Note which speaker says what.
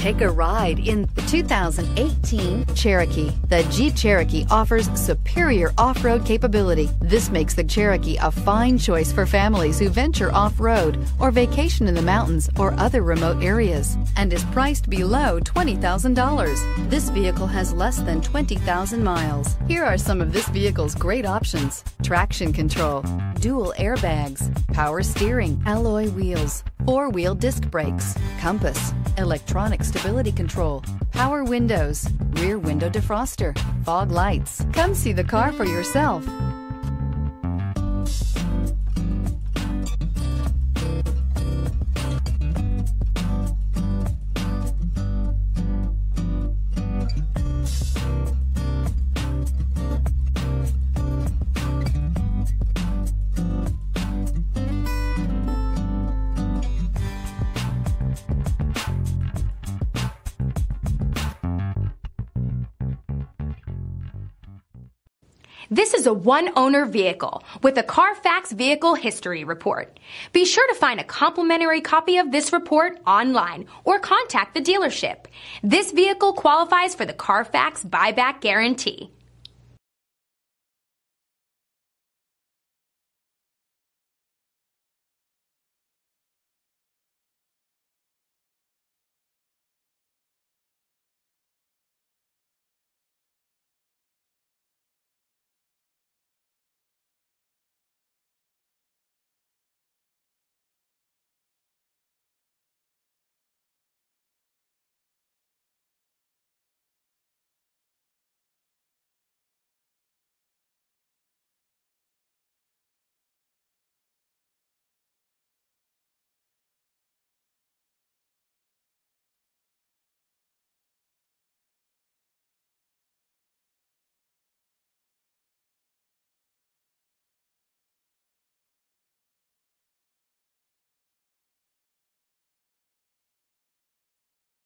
Speaker 1: Take a ride in the 2018 Cherokee. The Jeep Cherokee offers superior off-road capability. This makes the Cherokee a fine choice for families who venture off-road or vacation in the mountains or other remote areas, and is priced below $20,000. This vehicle has less than 20,000 miles. Here are some of this vehicle's great options: traction control, dual airbags, power steering, alloy wheels, four-wheel disc brakes, compass, electronic stability control, power windows, rear window defroster, fog lights. Come see the car for yourself.
Speaker 2: This is a one-owner vehicle with a Carfax Vehicle History Report. Be sure to find a complimentary copy of this report online or contact the dealership. This vehicle qualifies for the Carfax Buyback Guarantee.